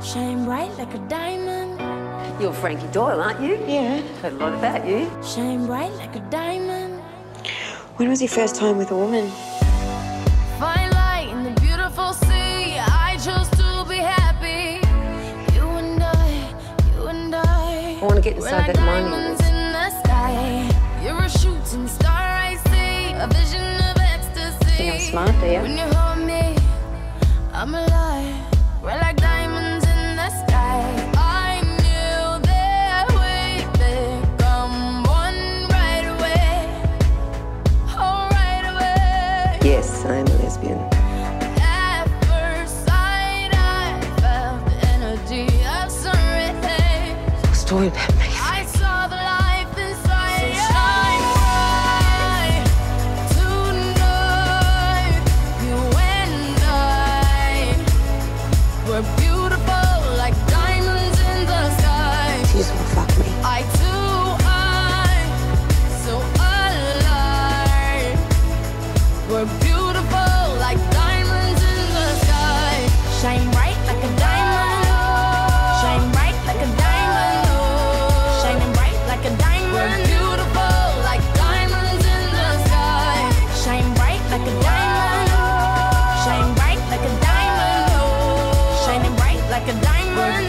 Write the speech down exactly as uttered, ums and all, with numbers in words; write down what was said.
Shine bright like a diamond. You're Franky Doyle, aren't you? Yeah. Heard a lot about you. Shine bright like a diamond. When was your first time with a woman? Fine light in the beautiful sea. I chose to be happy. You and I, you and I. I want to get inside We're like that mining diamonds list. in the sky. You're a shooting star, I see. A vision of ecstasy. Think I'm smart, do you? When you hold me, I'm alive. We're like diamonds in the sky. I knew that we'd become one right away. Oh, right away. Yes, I am a lesbian. At first sight, I felt the energy of sunrise. Story about me. I saw the life inside. So shine bright tonight. You and I were beautiful like diamonds in the sky. She just want to fuck me. I too, I so alive. We're beautiful like diamonds in the sky. Shine bright like a diamond. Shine bright like a diamond. Shining bright like a diamond. We're beautiful like diamonds in the sky. Shine bright like a diamond. Shine bright like a diamond. Shining bright like a diamond.